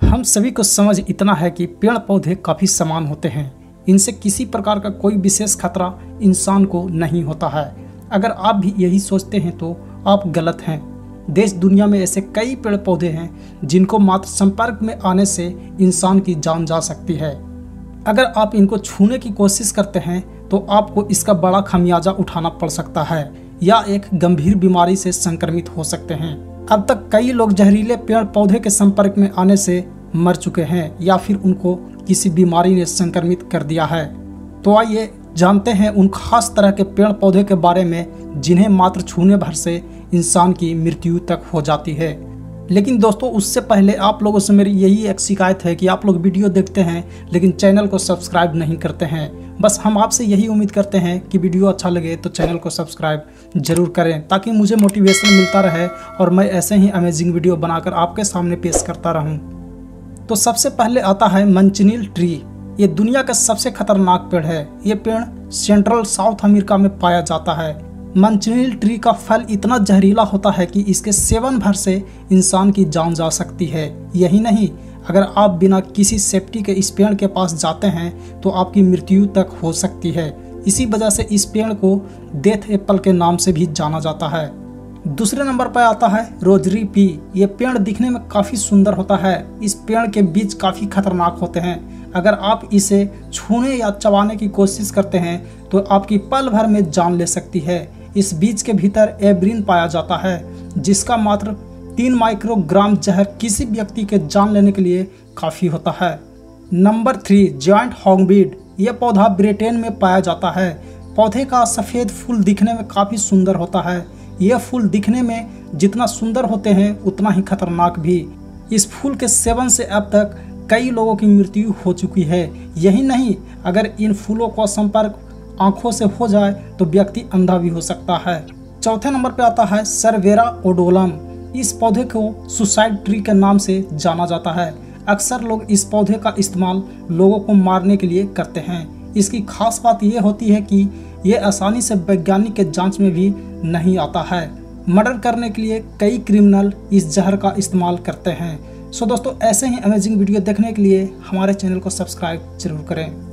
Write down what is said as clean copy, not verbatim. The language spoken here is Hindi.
हम सभी को समझ इतना है कि पेड़ पौधे काफ़ी समान होते हैं। इनसे किसी प्रकार का कोई विशेष खतरा इंसान को नहीं होता है। अगर आप भी यही सोचते हैं तो आप गलत हैं। देश दुनिया में ऐसे कई पेड़ पौधे हैं जिनको मात्र संपर्क में आने से इंसान की जान जा सकती है। अगर आप इनको छूने की कोशिश करते हैं तो आपको इसका बड़ा खमियाजा उठाना पड़ सकता है या एक गंभीर बीमारी से संक्रमित हो सकते हैं। अब तक कई लोग जहरीले पेड़ पौधे के संपर्क में आने से मर चुके हैं या फिर उनको किसी बीमारी ने संक्रमित कर दिया है। तो आइए जानते हैं उन खास तरह के पेड़ पौधे के बारे में जिन्हें मात्र छूने भर से इंसान की मृत्यु तक हो जाती है। लेकिन दोस्तों, उससे पहले आप लोगों से मेरी यही एक शिकायत है कि आप लोग वीडियो देखते हैं लेकिन चैनल को सब्सक्राइब नहीं करते हैं। बस हम आपसे यही उम्मीद करते हैं कि वीडियो अच्छा लगे तो चैनल को सब्सक्राइब जरूर करें ताकि मुझे मोटिवेशन मिलता रहे और मैं ऐसे ही अमेजिंग वीडियो बनाकर आपके सामने पेश करता रहूं। तो सबसे पहले आता है मंचनील ट्री। ये दुनिया का सबसे खतरनाक पेड़ है। ये पेड़ सेंट्रल साउथ अमेरिका में पाया जाता है। मंचनील ट्री का फल इतना जहरीला होता है कि इसके सेवन भर से इंसान की जान जा सकती है। यही नहीं, अगर आप बिना किसी सेफ्टी के इस पेड़ के पास जाते हैं तो आपकी मृत्यु तक हो सकती है। इसी वजह से इस पेड़ को डेथ एप्पल के नाम से भी जाना जाता है। दूसरे नंबर पर आता है रोजरी पी। ये पेड़ दिखने में काफ़ी सुंदर होता है। इस पेड़ के बीज काफ़ी खतरनाक होते हैं। अगर आप इसे छूने या चबाने की कोशिश करते हैं तो आपकी पल भर में जान ले सकती है। इस बीज के भीतर एब्रिन पाया जाता है जिसका मात्र 3 माइक्रोग्राम जहर किसी व्यक्ति के जान लेने के लिए काफ़ी होता है। Number 3 giant hornbill. यह पौधा ब्रिटेन में पाया जाता है। पौधे का सफ़ेद फूल दिखने में काफ़ी सुंदर होता है। यह फूल दिखने में जितना सुंदर होते हैं उतना ही खतरनाक भी। इस फूल के सेवन से अब तक कई लोगों की मृत्यु हो चुकी है। यही नहीं, अगर इन फूलों का संपर्क आंखों से हो जाए तो व्यक्ति अंधा भी हो सकता है। चौथे नंबर पे आता है सरवेरा ओडोलम। इस पौधे को सुसाइड ट्री के नाम से जाना जाता है। अक्सर लोग इस पौधे का इस्तेमाल लोगों को मारने के लिए करते हैं। इसकी खास बात यह होती है कि यह आसानी से वैज्ञानिक के जांच में भी नहीं आता है। मर्डर करने के लिए कई क्रिमिनल इस जहर का इस्तेमाल करते हैं। सो दोस्तों, ऐसे ही अमेजिंग वीडियो देखने के लिए हमारे चैनल को सब्सक्राइब जरूर करें।